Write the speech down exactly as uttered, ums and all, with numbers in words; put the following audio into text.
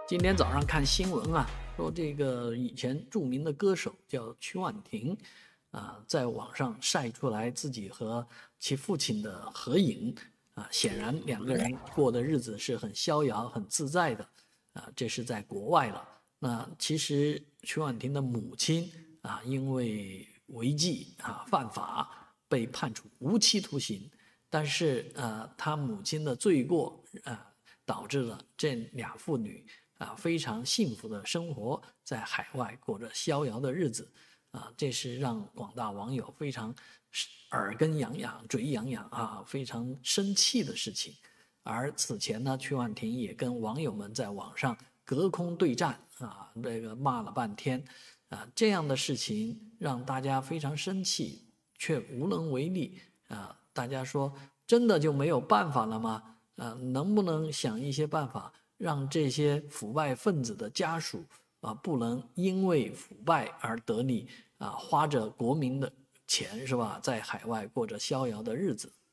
今天早上看新闻啊，说这个以前著名的歌手叫曲婉婷，啊，在网上晒出来自己和其父亲的合影，啊，显然两个人过的日子是很逍遥、很自在的，啊，这是在国外了。那其实曲婉婷的母亲啊，因为违纪啊犯法，被判处无期徒刑，但是呃，他母亲的罪过啊，导致了这俩父女啊非常幸福的生活在海外，过着逍遥的日子啊，这是让广大网友非常耳根痒痒、嘴痒痒啊，非常生气的事情。而此前呢，曲婉婷也跟网友们在网上隔空对战啊，这个骂了半天啊，这样的事情让大家非常生气，却无能为力啊。大家说，真的就没有办法了吗？啊，能不能想一些办法，让这些腐败分子的家属啊，不能因为腐败而得利啊，花着国民的钱是吧，在海外过着逍遥的日子？